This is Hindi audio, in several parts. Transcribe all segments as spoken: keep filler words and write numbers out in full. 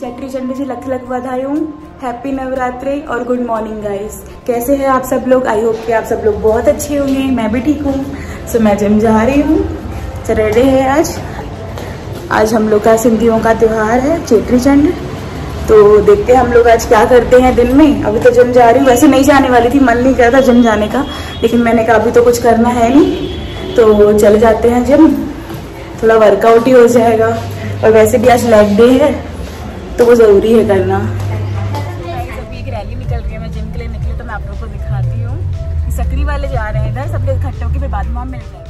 चेटी चंडी से लख लख बधाई, हैप्पी नवरात्रि और गुड मॉर्निंग गाइस। कैसे हैं आप सब लोग? आई होप कि आप सब लोग बहुत अच्छे होंगे। मैं भी ठीक हूँ। सो मैं जिम जा रही हूँ। सैटरडे है आज। आज हम लोग का सिंधियों का त्योहार है चेटी चंड। तो देखते हैं हम लोग आज क्या करते हैं दिन में। अभी तो जिम जा रही हूँ। वैसे नहीं जाने वाली थी, मन नहीं कर रहा था जिम जाने का, लेकिन मैंने कहा अभी तो कुछ करना है नहीं, तो चले जाते हैं जिम। थोड़ा वर्कआउट ही हो जाएगा और वैसे भी आज लेग डे है तो वो ज़रूरी है करना। अभी एक रैली निकल रही है, मैं जिम के लिए निकली तो मैं आप लोगों को दिखाती हूँ। सकरी वाले जा रहे हैं इधर, सब लोग इकट्ठे होकर फिर बाद में हम मिल जाएंगे।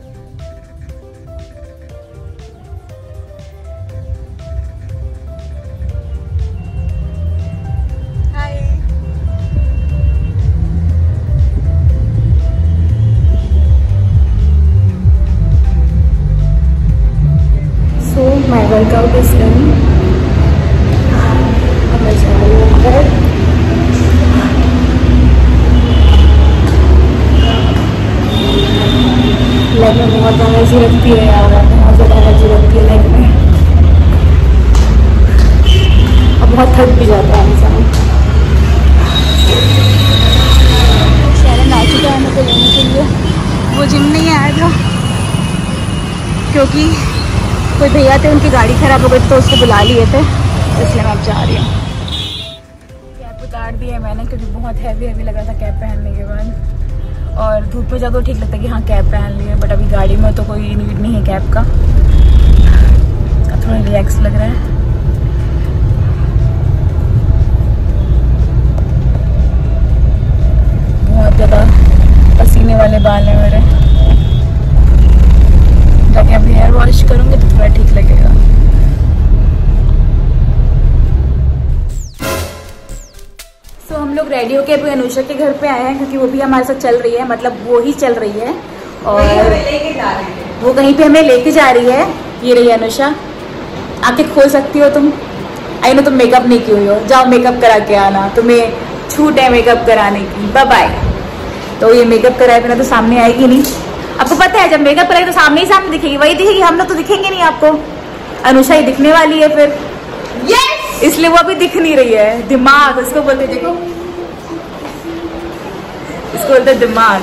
My workout is done. अब मैं जा रही हूँ घर। लेग में बहुत एनर्जी रखती है यार, बहुत ज़्यादा एनर्जी रखती है लेग में, और बहुत थक भी जाता है इंसान। शहर आ चुका है मुझे लेने के लिए। वो जिम नहीं आया था क्योंकि कोई भैया थे, उनकी गाड़ी खराब हो गई तो उसको बुला लिए थे, इसलिए मैं अब जा रही हूँ। कैप उतार दी है मैंने क्योंकि बहुत हैवी हैवी लगा था कैप पहनने के बाद, और धूप में जाकर तो ठीक लगता है कि हाँ कैप पहन ली है, बट अभी गाड़ी में तो कोई नीड नहीं है कैप का। अब थोड़ा रिलैक्स लग रहा है। बहुत ज़्यादा पसीने वाले बाल हैं मेरे, ताकि अभी हेयर वॉश करूँगी तो थोड़ा ठीक लगेगा। तो so, हम लोग रेडी होके अभी अनुषा के घर पे आए हैं क्योंकि वो भी हमारे साथ चल रही है, मतलब वो ही चल रही है और लेके जा रही है। वो कहीं पे हमें लेके जा रही है। ये रही अनुषा। आंखें खोल सकती हो तुम? आई नो तुम मेकअप नहीं की हुई हो, जाओ मेकअप करा के आना, तुम्हें छूट है मेकअप कराने की। Bye bye. तो ये मेकअप कराए बिना तो सामने आएगी नहीं। आपको पता है जब मेकअप करेगी तो सामने ही सामने दिखेगी, वही दिखेगी, हम लोग तो दिखेंगे नहीं आपको। अनुषा ही दिखने वाली है फिर। yes! इसलिए वो अभी दिख नहीं रही है। दिमाग उसको बोलते, देखो इसको बोलते दिमाग।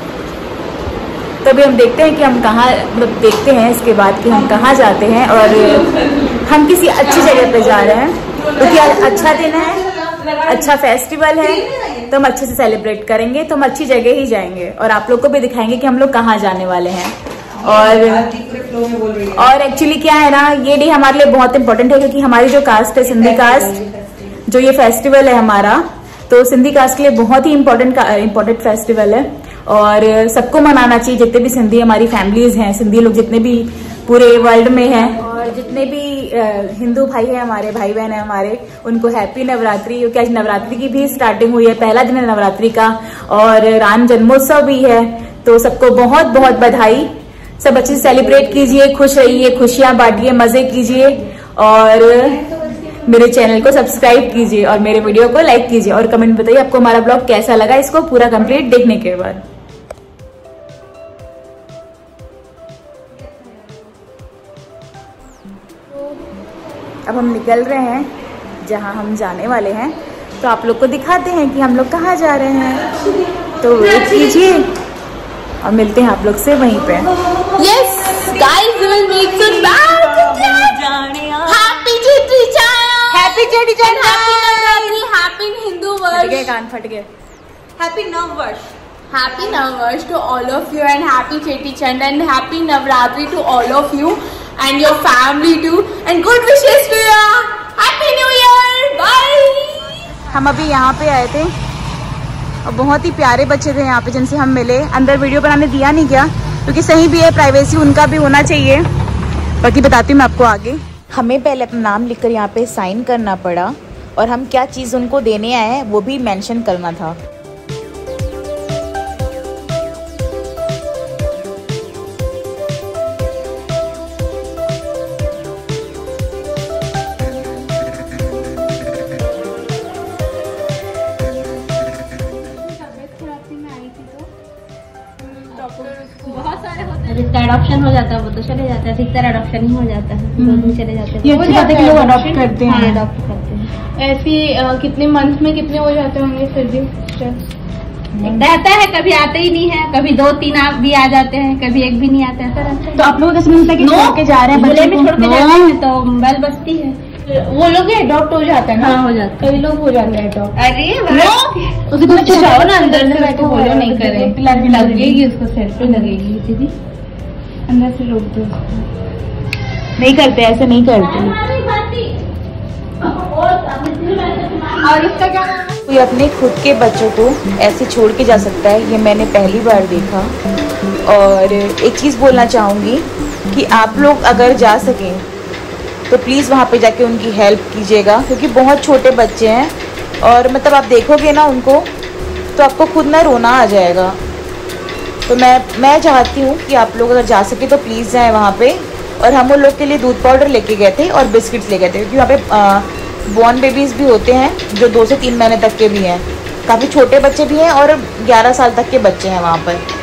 तो अभी हम देखते हैं कि हम कहाँ, मतलब देखते हैं इसके बाद कि हम कहाँ जाते हैं, और हम किसी अच्छी जगह पे जा रहे हैं क्योंकि आज अच्छा दिन है, अच्छा फेस्टिवल है, तो हम अच्छे से सेलिब्रेट करेंगे। तो हम अच्छी जगह ही जाएंगे और आप लोग को भी दिखाएंगे कि हम लोग कहाँ जाने वाले हैं। और और एक्चुअली क्या है ना, ये डे हमारे लिए बहुत इंपॉर्टेंट है क्योंकि हमारी जो कास्ट है, सिंधी कास्ट, जो ये फेस्टिवल है हमारा, तो सिंधी कास्ट के लिए बहुत ही इम्पोर्टेंट इम्पोर्टेंट फेस्टिवल है और सबको मनाना चाहिए। जितने भी सिंधी हमारी फैमिलीज हैं, सिंधी लोग जितने भी पूरे वर्ल्ड में हैं, और जितने भी हिंदू भाई हैं हमारे, भाई बहन है हमारे, उनको हैप्पी नवरात्रि। क्योंकि आज नवरात्रि की भी स्टार्टिंग हुई है, पहला दिन है नवरात्रि का, और राम जन्मोत्सव भी है। तो सबको बहुत बहुत बधाई। सब अच्छे से सेलिब्रेट कीजिए, खुश रहिए, खुशियां बांटिए, मजे कीजिए, और मेरे चैनल को सब्सक्राइब कीजिए और मेरे वीडियो को लाइक कीजिए, और कमेंट बताइए आपको हमारा ब्लॉग कैसा लगा इसको पूरा कंप्लीट देखने के बाद। अब हम निकल रहे हैं जहां हम जाने वाले हैं, तो आप लोग को दिखाते हैं कि हम लोग कहाँ जा रहे हैं। तो वेट कीजिए और मिलते हैं आप लोग से वहीं पे। Yes, guys, we will meet soon. Happy Cheti Chand. Happy Cheti Chand. Happy Navratri. Happy Hindu फट Varsh. गए कान, फट गए। Happy Navvarsh. Happy Navvarsh to all of you, and happy Cheti Chand, and happy Navratri to all of you and your family too, and good wishes to you. Happy New Year. Bye. हम अभी यहाँ पे आए थे और बहुत ही प्यारे बच्चे थे यहाँ पे जिनसे हम मिले। अंदर वीडियो बनाने दिया नहीं गया क्योंकि सही भी है, प्राइवेसी उनका भी होना चाहिए। बाकी बताती हूँ मैं आपको आगे। हमें पहले अपना नाम लिखकर यहाँ पे साइन करना पड़ा, और हम क्या चीज़ उनको देने आए हैं वो भी मेंशन करना था। रिटायर्ड अडॉप्शन हो जाता है वो तो चले जाता है, अधिकतर अडॉप्शन ही हो जाता है, दो दिन चले जाते हैं। ये अच्छी बात है कि लोग अडॉप्ट करते हैं। हाँ, अडॉप्ट करते हैं। ऐसी कितने मंथ में कितने हो जाते होंगे फिर भी? रहता है, कभी आते ही नहीं है, कभी दो तीन आप भी आ जाते हैं, कभी एक भी नहीं आता है, ऐसा रहता है। तो आप लोगों का समझता है कि छोड़ के जा रहे हैं बच्चे में छोड़ के जा रहे हैं तो बैल बस्ती है, वो लोग भी अडॉप्ट हो जाते हैं ना। हाँ, हो जाते हैं, कई लोग हो जाते हैं अडॉप्ट। अरे उसे कुछ जाओ ना अंदर से, बैठे बोलो नहीं करें, लगेगी उसको, सिर पे लगेगी दीदी, अंदर से रोक दो। नहीं करते, ऐसे नहीं करते। और इसका क्या कोई अपने खुद के बच्चों को ऐसे छोड़ के जा सकता है, ये मैंने पहली बार देखा। और एक चीज़ बोलना चाहूँगी कि आप लोग अगर जा सकें तो प्लीज़ वहाँ पे जाके उनकी हेल्प कीजिएगा, क्योंकि बहुत छोटे बच्चे हैं और मतलब आप देखोगे ना उनको तो आपको खुद ना रोना आ जाएगा। तो मैं मैं चाहती हूँ कि आप लोग अगर जा सके तो प्लीज़ जाएँ वहाँ पे। और हम उन लोग के लिए दूध पाउडर लेके गए थे और बिस्किट्स ले गए थे, क्योंकि वहाँ पे बॉर्न बेबीज़ भी होते हैं जो दो से तीन महीने तक के भी हैं, काफ़ी छोटे बच्चे भी हैं और ग्यारह साल तक के बच्चे हैं वहाँ पर।